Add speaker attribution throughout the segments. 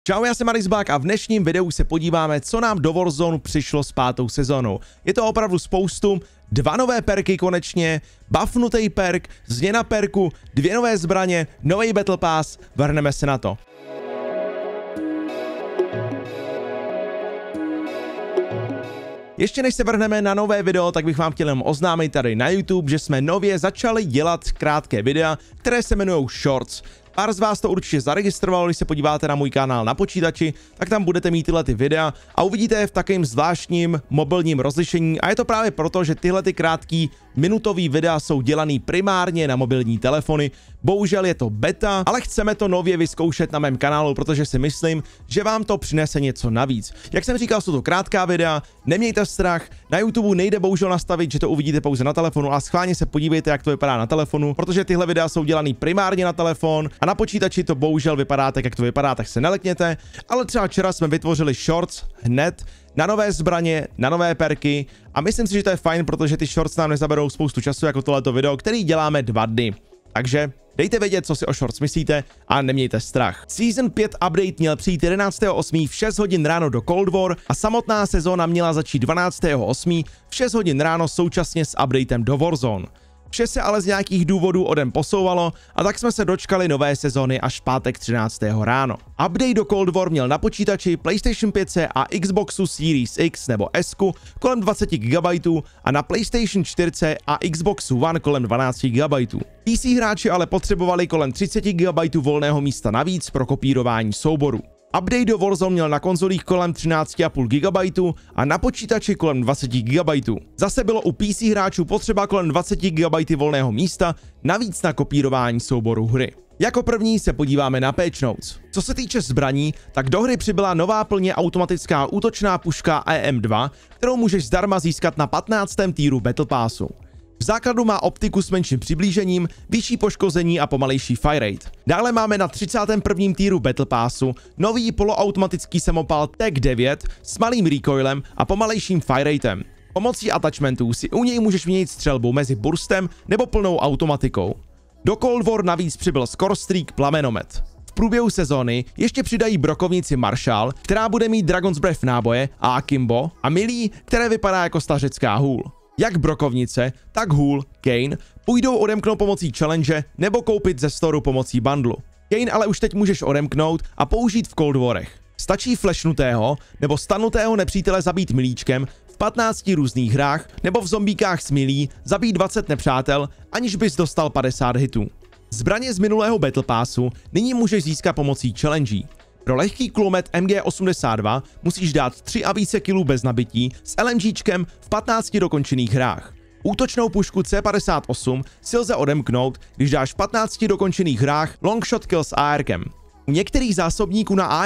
Speaker 1: Čau, já jsem Arisbák a v dnešním videu se podíváme, co nám do Warzone přišlo s 5. sezónou. Je to opravdu spoustu, 2 nové perky konečně, buffnutý perk, změna perku, 2 nové zbraně, nový Battle Pass, vrhneme se na to. Ještě než se vrhneme na nové video, tak bych vám chtěl jenom oznámit tady na YouTube, že jsme nově začali dělat krátké videa, které se jmenují Shorts. Pár z vás to určitě zaregistrovalo, když se podíváte na můj kanál na počítači, tak tam budete mít tyhle ty videa a uvidíte je v takovém zvláštním mobilním rozlišení a je to právě proto, že tyhle ty krátký minutový videa jsou dělaný primárně na mobilní telefony. Bohužel je to beta, ale chceme to nově vyzkoušet na mém kanálu, protože si myslím, že vám to přinese něco navíc. Jak jsem říkal, jsou to krátká videa, nemějte strach, na YouTube nejde bohužel nastavit, že to uvidíte pouze na telefonu a schválně se podívejte, jak to vypadá na telefonu, protože tyhle videa jsou dělaný primárně na telefon a na počítači to bohužel vypadá tak, jak to vypadá, tak se nelekněte, ale třeba včera jsme vytvořili shorts hned na nové zbraně, na nové perky a myslím si, že to je fajn, protože ty shorts nám nezaberou spoustu času jako tohleto video, který děláme 2 dny. Takže dejte vědět, co si o shorts myslíte a nemějte strach. Season 5 update měl přijít 11.8. v 6 hodin ráno do Cold War a samotná sezóna měla začít 12.8. v 6 hodin ráno současně s updatem do Warzone. Vše se ale z nějakých důvodů o den posouvalo a tak jsme se dočkali nové sezony až v pátek 13. ráno. Update do Cold War měl na počítači, PlayStation 5 a Xboxu Series X nebo S kolem 20 GB a na PlayStation 4 a Xboxu One kolem 12 GB. PC hráči ale potřebovali kolem 30 GB volného místa navíc pro kopírování souboru. Update do Warzone měl na konzolích kolem 13,5 GB a na počítači kolem 20 GB. Zase bylo u PC hráčů potřeba kolem 20 GB volného místa, navíc na kopírování souboru hry. Jako první se podíváme na patch notes. Co se týče zbraní, tak do hry přibyla nová plně automatická útočná puška EM2, kterou můžeš zdarma získat na 15. týru Battle Passu. V základu má optiku s menším přiblížením, vyšší poškození a pomalejší fire rate. Dále máme na 31. týru Battle Passu nový poloautomatický samopal TAC 9 s malým recoilem a pomalejším fire ratem. Pomocí attachmentů si u něj můžeš měnit střelbu mezi burstem nebo plnou automatikou. Do Cold War navíc přibyl Score Streak plamenomet. V průběhu sezóny ještě přidají brokovnici Marshall, která bude mít Dragon's Breath náboje a Akimbo a Melee, které vypadá jako stařecká hůl. Jak brokovnice, tak hůl, Kane, půjdou odemknout pomocí challenge nebo koupit ze storu pomocí bundlu. Kane ale už teď můžeš odemknout a použít v Cold Warech. Stačí flashnutého nebo stanutého nepřítele zabít milíčkem v 15 různých hrách nebo v zombíkách s milí zabít 20 nepřátel, aniž bys dostal 50 hitů. Zbraně z minulého Battle Passu nyní můžeš získat pomocí challenge. Pro lehký kulomet MG82 musíš dát 3 a více kilů bez nabití s LMGčkem v 15 dokončených hrách. Útočnou pušku C58 si lze odemknout, když dáš v 15 dokončených hrách longshot kill s ARkem. U některých zásobníků na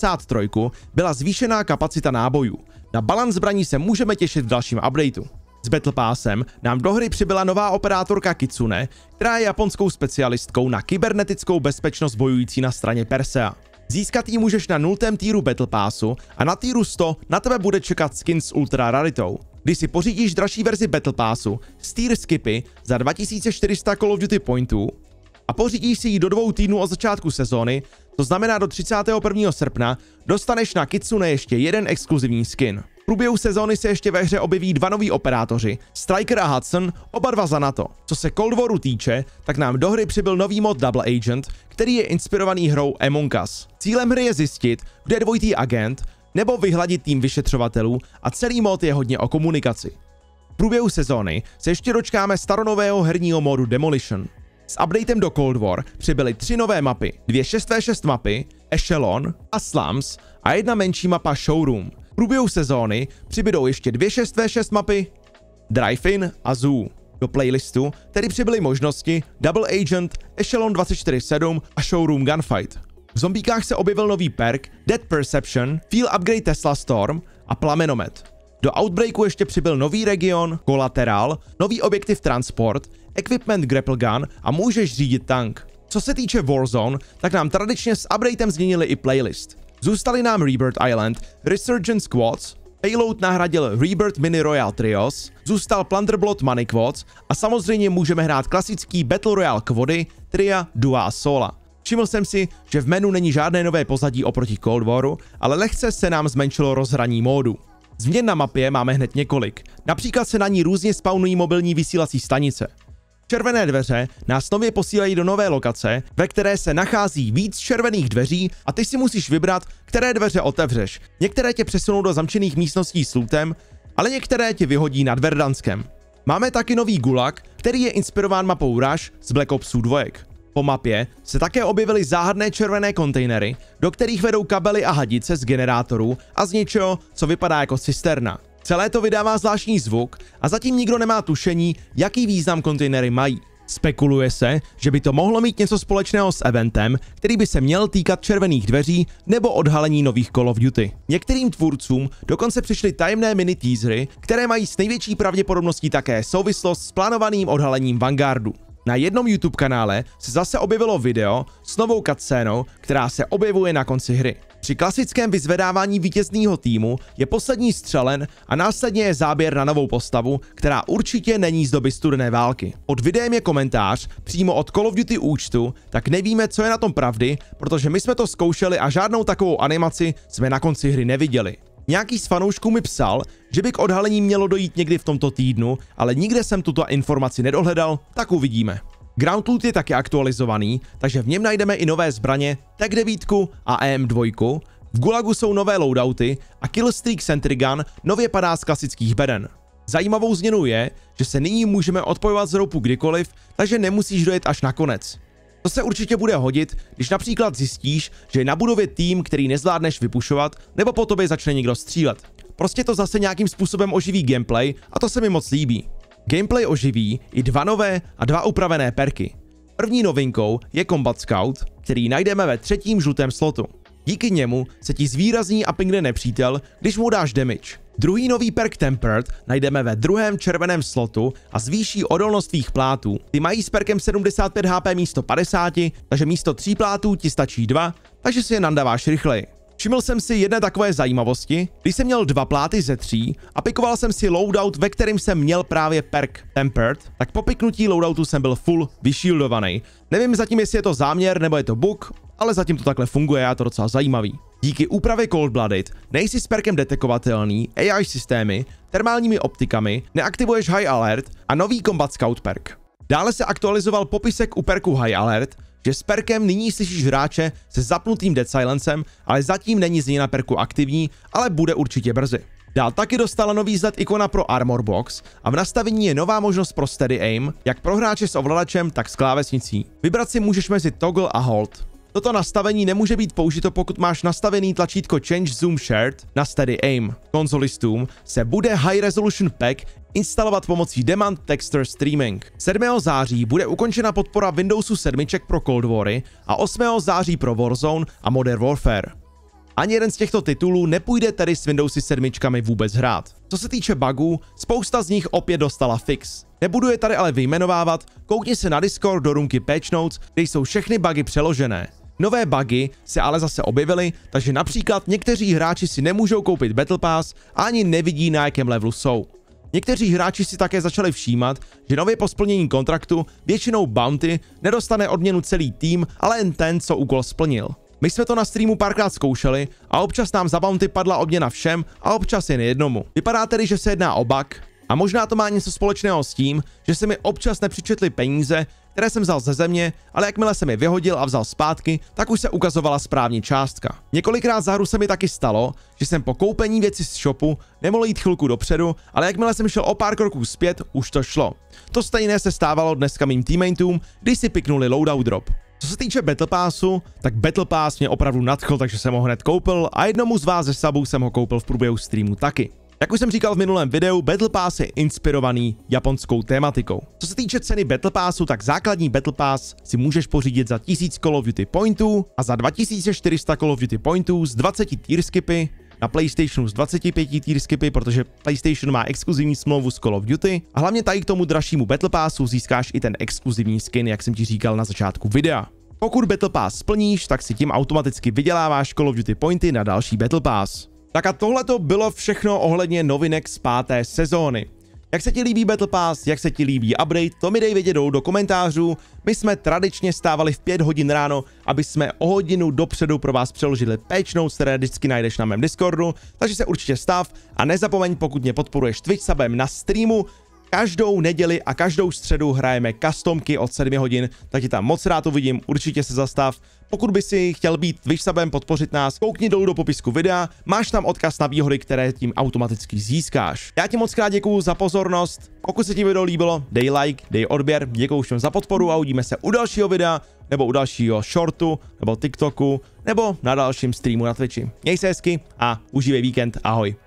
Speaker 1: AMP63 byla zvýšená kapacita nábojů. Na balans zbraní se můžeme těšit v dalším updateu. S Battle Passem nám do hry přibyla nová operátorka Kitsune, která je japonskou specialistkou na kybernetickou bezpečnost bojující na straně Persea. Získat ji můžeš na 0. týru Battle Passu a na týru 100 na tebe bude čekat skin s ultra raritou. Když si pořídíš dražší verzi Battle Passu s tier skipy za 2400 Call of Duty pointů a pořídíš si ji do 2 týdnů od začátku sezóny, to znamená do 31. srpna, dostaneš na Kitsune ještě jeden exkluzivní skin. V průběhu sezóny se ještě ve hře objeví 2 noví operátoři, Striker a Hudson, oba 2 za NATO. Co se Cold Waru týče, tak nám do hry přibyl nový mod Double Agent, který je inspirovaný hrou Among Us. Cílem hry je zjistit, kdo je dvojitý agent, nebo vyhladit tým vyšetřovatelů a celý mod je hodně o komunikaci. V průběhu sezóny se ještě dočkáme staronového herního modu Demolition. S updatem do Cold War přibyly 3 nové mapy, 2 6v6 mapy, Echelon a Slums a 1 menší mapa Showroom. V průběhu sezóny přibydou ještě 2 6v6 mapy, Drive-In a Zoo. Do playlistu tedy přibyly možnosti Double Agent, Echelon 24/7 a Showroom Gunfight. V zombíkách se objevil nový perk Dead Perception, Feel Upgrade Tesla Storm a Plamenomet. Do Outbreaku ještě přibyl nový region, Collateral, nový objektiv Transport, Equipment Grapple Gun a můžeš řídit tank. Co se týče Warzone, tak nám tradičně s updatem změnili i playlist. Zůstali nám Rebirth Island, Resurgent Squads, Payload nahradil Rebirth Mini Royale Trios, zůstal Plunderblot Money Quads a samozřejmě můžeme hrát klasický Battle Royale Quady, Tria, Dua a Sola. Všiml jsem si, že v menu není žádné nové pozadí oproti Cold Waru, ale lehce se nám zmenšilo rozhraní módu. Změn na mapě máme hned několik, například se na ní různě spawnují mobilní vysílací stanice. Červené dveře nás nově posílají do nové lokace, ve které se nachází víc červených dveří a ty si musíš vybrat, které dveře otevřeš. Některé tě přesunou do zamčených místností s lootem, ale některé tě vyhodí nad Verdanskem. Máme taky nový gulag, který je inspirován mapou Rush z Black Opsů 2. Po mapě se také objevily záhadné červené kontejnery, do kterých vedou kabely a hadice z generátorů a z něčeho, co vypadá jako cisterna. Celé to vydává zvláštní zvuk a zatím nikdo nemá tušení, jaký význam kontejnery mají. Spekuluje se, že by to mohlo mít něco společného s eventem, který by se měl týkat červených dveří nebo odhalení nových Call of Duty. Některým tvůrcům dokonce přišly tajemné mini teasery, které mají s největší pravděpodobností také souvislost s plánovaným odhalením Vanguardu. Na jednom YouTube kanále se zase objevilo video s novou cutscénou, která se objevuje na konci hry. Při klasickém vyzvedávání vítězného týmu je poslední střelen a následně je záběr na novou postavu, která určitě není z doby studené války. Pod videem je komentář přímo od Call of Duty účtu, tak nevíme, co je na tom pravdy, protože my jsme to zkoušeli a žádnou takovou animaci jsme na konci hry neviděli. Nějaký z fanoušků mi psal, že by k odhalení mělo dojít někdy v tomto týdnu, ale nikde jsem tuto informaci nedohledal, tak uvidíme. Ground loot je taky aktualizovaný, takže v něm najdeme i nové zbraně, Tech 9 a EM2, v Gulagu jsou nové loadouty a Killstreak Sentry Gun nově padá z klasických beden. Zajímavou změnou je, že se nyní můžeme odpojovat z roupu kdykoliv, takže nemusíš dojet až na konec. To se určitě bude hodit, když například zjistíš, že je na budově tým, který nezvládneš vypušovat, nebo po tobě začne někdo střílet. Prostě to zase nějakým způsobem oživí gameplay a to se mi moc líbí. Gameplay oživí i 2 nové a 2 upravené perky. První novinkou je Combat Scout, který najdeme ve 3. žlutém slotu. Díky němu se ti zvýrazní a pingne nepřítel, když mu dáš damage. Druhý nový perk Tempered najdeme ve 2. červeném slotu a zvýší odolnost tvých plátů. Ty mají s perkem 75 HP místo 50, takže místo 3 plátů ti stačí 2, takže si je nandáváš rychleji. Všiml jsem si jedné takové zajímavosti, když jsem měl 2 pláty ze 3 a pikoval jsem si loadout, ve kterém jsem měl právě perk Tempered, tak po piknutí loadoutu jsem byl full vyshieldovaný. Nevím zatím, jestli je to záměr nebo je to bug, ale zatím to takhle funguje a je to docela zajímavý. Díky úpravě Cold-Blooded nejsi s perkem detekovatelný, AI systémy, termálními optikami, neaktivuješ High Alert a nový Combat Scout perk. Dále se aktualizoval popisek u perku High Alert, že s perkem nyní slyšíš hráče se zapnutým Dead Silencem, ale zatím není změna perku aktivní, ale bude určitě brzy. Dál taky dostala nový vzhled ikona pro Armor Box a v nastavení je nová možnost pro Steady Aim, jak pro hráče s ovladačem, tak s klávesnicí. Vybrat si můžeš mezi Toggle a Hold. Toto nastavení nemůže být použito, pokud máš nastavený tlačítko Change Zoom Shared na Steady Aim. Konzolistům se bude High Resolution Pack instalovat pomocí Demand Texture Streaming. 7. září bude ukončena podpora Windowsu 7 pro Cold Wary a 8. září pro Warzone a Modern Warfare. Ani jeden z těchto titulů nepůjde tedy s Windowsy 7 vůbec hrát. Co se týče bugů, spousta z nich opět dostala fix. Nebudu je tady ale vyjmenovávat, koukni se na Discord do růmky Patch Notes, kde jsou všechny bugy přeložené. Nové bugy se ale zase objevily, takže například někteří hráči si nemůžou koupit Battle Pass a ani nevidí, na jakém levelu jsou. Někteří hráči si také začali všímat, že nově po splnění kontraktu většinou bounty nedostane odměnu celý tým, ale jen ten, co úkol splnil. My jsme to na streamu párkrát zkoušeli a občas nám za bounty padla odměna všem a občas jen jednomu. Vypadá tedy, že se jedná o bug a možná to má něco společného s tím, že se mi občas nepřičetly peníze, které jsem vzal ze země, ale jakmile jsem je vyhodil a vzal zpátky, tak už se ukazovala správně částka. Několikrát za hru se mi taky stalo, že jsem po koupení věci z shopu nemohl jít chvilku dopředu, ale jakmile jsem šel o pár kroků zpět, už to šlo. To stejné se stávalo dneska mým teammateům, když si piknuli loadout drop. Co se týče Battle Passu, tak Battle Pass mě opravdu nadchl, takže jsem ho hned koupil a jednomu z vás ze subů jsem ho koupil v průběhu streamu taky. Jak už jsem říkal v minulém videu, Battle Pass je inspirovaný japonskou tématikou. Co se týče ceny Battle Passu, tak základní Battle Pass si můžeš pořídit za 1000 Call of Duty pointů a za 2400 Call of Duty pointů z 20 tier skipy, na PlayStationu z 25 tier skipy, protože PlayStation má exkluzivní smlouvu s Call of Duty a hlavně tady k tomu dražšímu Battle Passu získáš i ten exkluzivní skin, jak jsem ti říkal na začátku videa. Pokud Battle Pass splníš, tak si tím automaticky vyděláváš Call of Duty pointy na další Battle Pass. Tak a tohle to bylo všechno ohledně novinek z 5. sezóny. Jak se ti líbí Battle Pass, jak se ti líbí update, to mi dej vědět dolů do komentářů. My jsme tradičně stávali v 5 hodin ráno, aby jsme o hodinu dopředu pro vás přeložili patch notes, které vždycky najdeš na mém Discordu, takže se určitě stav a nezapomeň, pokud mě podporuješ Twitch subem na streamu, každou neděli a každou středu hrajeme customky od 7 hodin, tak ti tam moc rád uvidím, určitě se zastav. Pokud by si chtěl být Twitch subem, podpořit nás, koukni dolů do popisku videa, máš tam odkaz na výhody, které tím automaticky získáš. Já ti moc krát děkuju za pozornost, pokud se ti video líbilo, dej like, dej odběr, děkuju všem za podporu a uvidíme se u dalšího videa, nebo u dalšího shortu, nebo TikToku, nebo na dalším streamu na Twitchi. Měj se hezky a užívej víkend, ahoj.